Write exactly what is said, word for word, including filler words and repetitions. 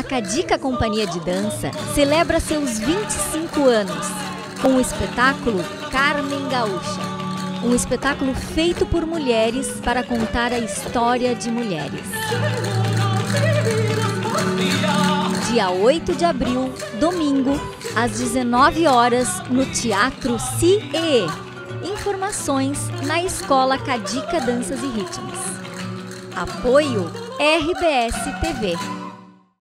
A Cadica Companhia de Dança celebra seus vinte e cinco anos com o espetáculo Carmen Gaúcha, um espetáculo feito por mulheres para contar a história de mulheres. Dia oito de abril, domingo, às dezenove horas, no Teatro C E E. Informações na Escola Cadica Danças e Ritmos. Apoio R B S T V.